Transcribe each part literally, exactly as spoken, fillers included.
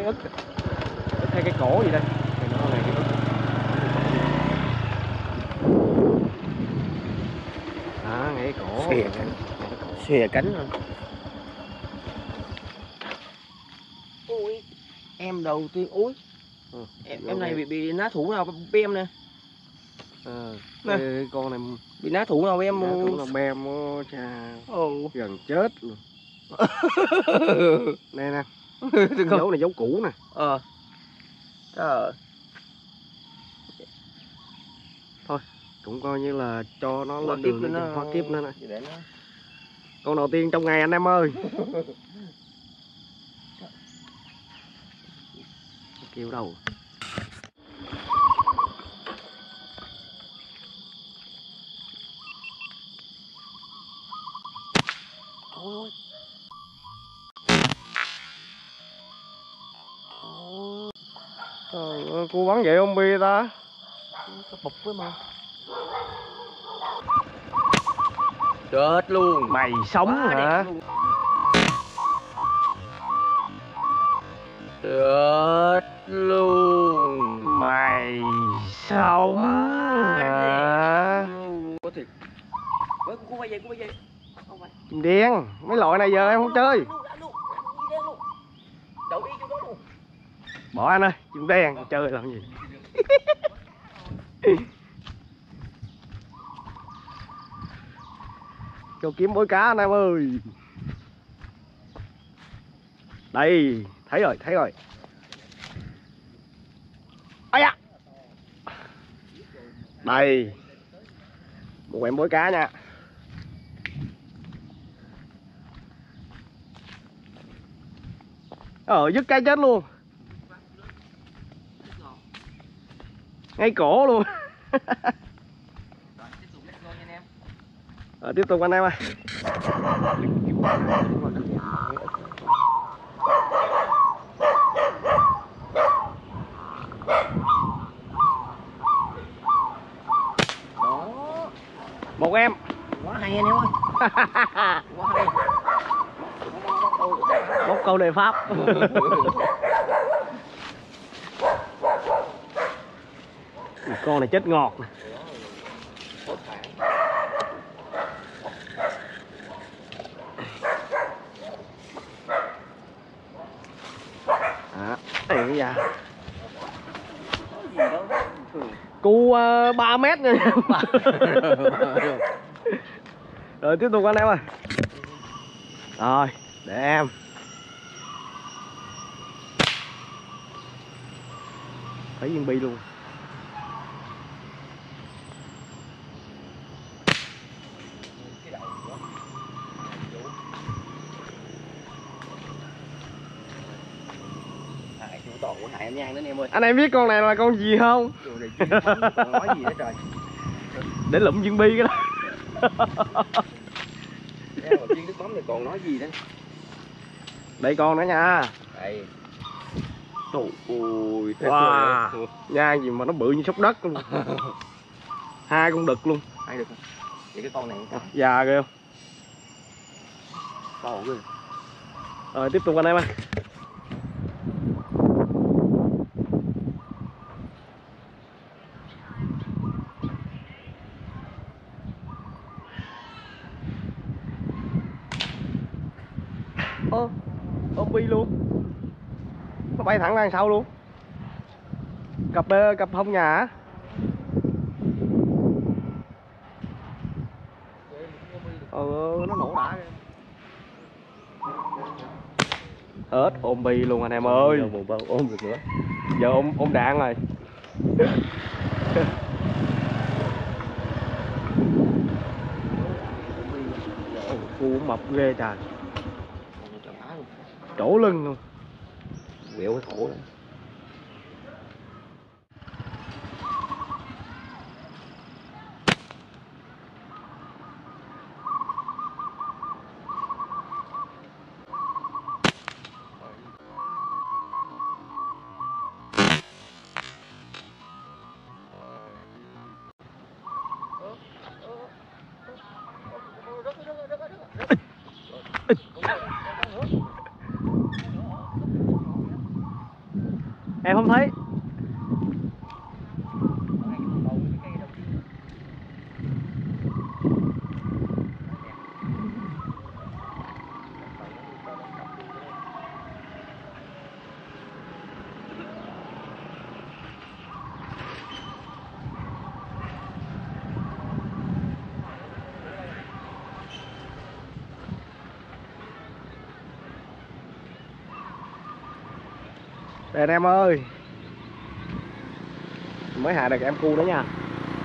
cái ức, ức hay cái cổ gì đây? Thì nó này cái ức. Đó, ngay cái cổ. Xòe cánh, xòe cánh luôn. Ui, em đầu tiên, ui, ừ, em, em này bị bị ná thủ nào với em nè. À, nè. Cái con này bị ná thủ nào với em? ná thủ nào bem ó cha. Ồ. Gần chết luôn. Nè nè. Dấu này dấu cũ nè. Ờ. Trời. Thôi, cũng coi như là cho nó Hoa lên kiếp đường nó... hoa kiếp nữa nè. Để nó... Con đầu tiên trong ngày anh em ơi. Kêu đâu? Ôi ôi. Trời ơi, cô bắn vậy không Bi ta? Nó bụp với mà. Chết luôn. Mày sống Quá hả? Chết luôn. Mày sống hả? Có thiệt. Ôi, cô quay về, cô quay về. Không phải. Chim đen, mấy loại này giờ em không chơi. Đậu đi vô đó luôn. Bỏ anh ơi, chim đen chơi làm gì? Cho kiếm mối cá anh em ơi. Đây, thấy rồi, thấy rồi. Ây da. Đây. Một em mối cá nha. Ờ, dứt cái chết luôn. Ngay cổ luôn. Rồi, tiếp tục anh em ơi. Đó. Một em. Quá hay anh em ơi. Quá hay. Bóc câu đề pháp. Con này chết ngọt nè. À, ê da. Cu uh, ba mét nha. Rồi tiếp tục anh em ơi. Rồi, để em. Thấy viên bi luôn. Toàn của Hải Nhang đó anh em ơi. Anh em biết con này là con gì không? Nói gì đó trời. Để lụm viên bi cái đó. Viên nước mắm này còn nói gì đó. Đây con nữa nha. Đây. Trời ơi, wow. Nha gì mà nó bự như sốc đất luôn. Hai con đực luôn. Hai đực. Vậy cái con này sao? Già kìa. To ghê. Rồi tiếp tục anh em ơi. Ơ, ôm bi luôn. Nó bay thẳng ra đằng sau luôn. Cặp cặp hông nhà á. Ờ, nó nổ đã kìa. Hết ôm bi luôn anh em ơi. Giờ ôm được nữa. Giờ ôm ôm đạn rồi. Cu mập ghê trời. Trổ lưng luôn. Quẹo cái cổ đó. Em không thấy. Đây anh em ơi, mới hạ được em cu đó nha.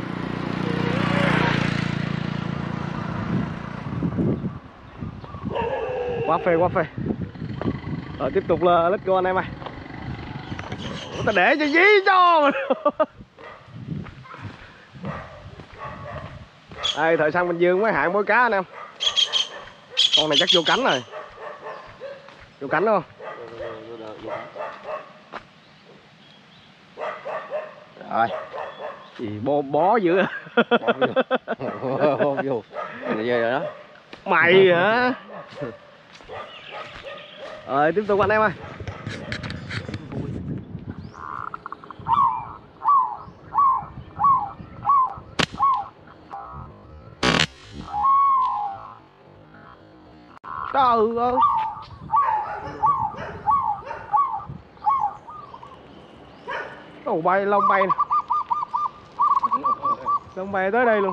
Quá phê quá phê. Rồi tiếp tục là let's go anh em ơi. Ta để cho dí cho. Đây thời sang Bình Dương mới hạng mối cá anh em. Con này chắc vô cánh rồi. Vô cánh không? Rồi. Gì bó bó dữ à? Bó vô. Vậy rồi đó. Mày hả? Rồi tiếp tục anh em ơi. Trời ơi. Ồ bay lông bay nè. Lông bay tới đây luôn.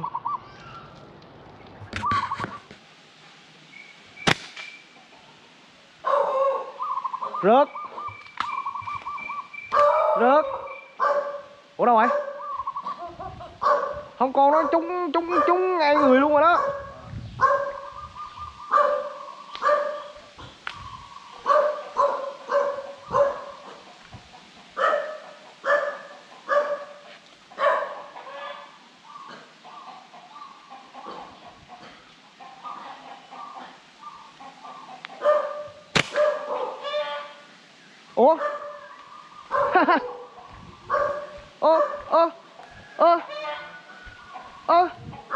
Rớt. Rớt. Ủa đâu rồi? Không, con nó trúng trúng trúng ngay người luôn rồi đó. Ủa? Ơ ơ ơ ơ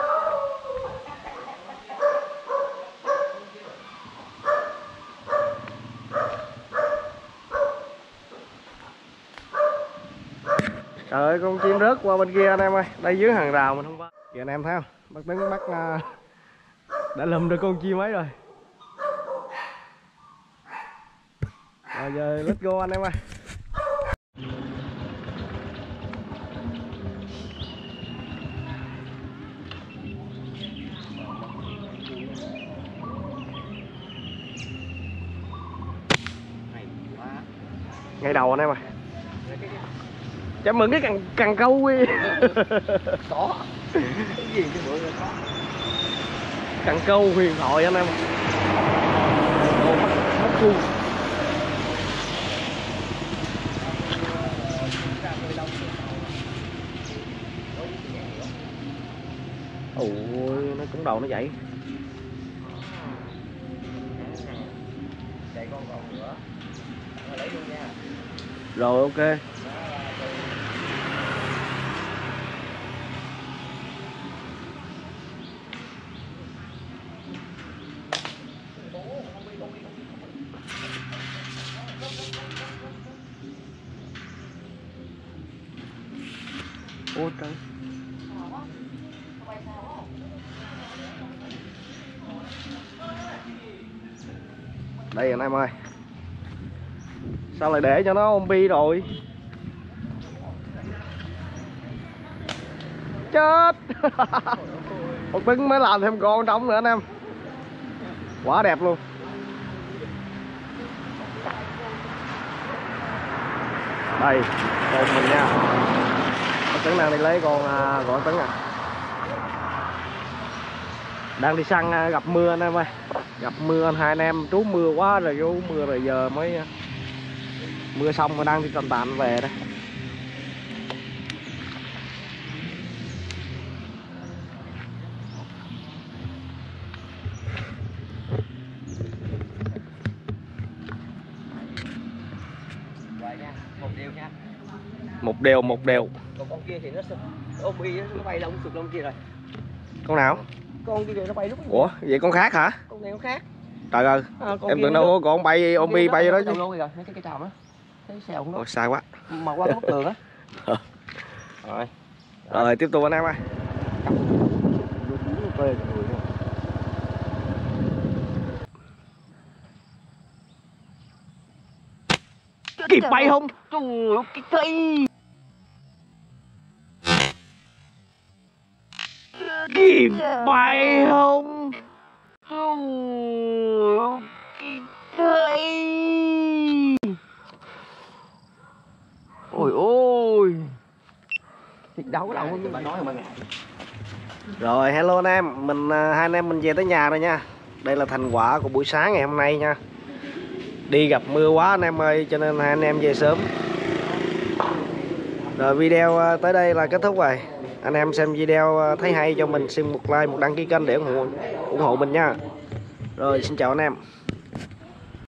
trời ơi, con chim rớt qua bên kia anh em ơi. Đây dưới hàng rào mình không qua. Kìa anh em thấy không? Bác Tấn bắt uh, đã lùm được con chim ấy rồi. Rồi giờ let's go anh em ơi. Ngày đầu anh em ơi. Chăm mừng cái cần cần câu đi. Có. Cái gì chứ bữa rồi có. Cần câu huyền thoại anh em. Ồ, bắt, bắt cu. Ôi, nó cũng đầu nó vậy. Chạy con còn nữa. Nó lấy luôn nha. Rồi ok. Ôi trời. Đây anh em ơi. Sao lại để cho nó ôm bi rồi? Chết. Một Tấn mới làm thêm con trống nữa anh em. Quá đẹp luôn. Đây, con mình nha. Con Tấn đang đi lấy con uh, con Tấn à. Đang đi săn uh, gặp mưa anh em ơi. Gặp mưa hai anh em trú mưa quá rồi, vô mưa rồi giờ mới uh, mưa xong mà đang đi tàn tàn về đây. Một đều nha. Một đều một đều. Còn con kia thì nó ôm bi nó bay lông sụt lông kia rồi. Con nào? Con kia nó bay lúc. Ủa vậy con khác hả? Con này con khác. Trời ơi. À, Em tưởng đâu có con bay ôm bi bay đó chứ. Luôn rồi, mấy cái cây tràm á. thấy xe không đó Ôi xa quá. mà qua cái bức tường á. Rồi Rồi tiếp tục anh em ơi. Kịp bay không? Trời ơi cái cây. Kịp bay không? Ôi, cái ôi ôi thiệt đau cái đầu như bà nói mà mẹ. Rồi hello anh em, mình hai anh em mình về tới nhà rồi nha. Đây là thành quả của buổi sáng ngày hôm nay nha. Đi gặp mưa quá anh em ơi, cho nên hai anh em về sớm. Rồi video tới đây là kết thúc rồi. Anh em xem video thấy hay cho mình xin một like, một đăng ký kênh để ủng hộ, ủng hộ mình nha. Rồi xin chào anh em.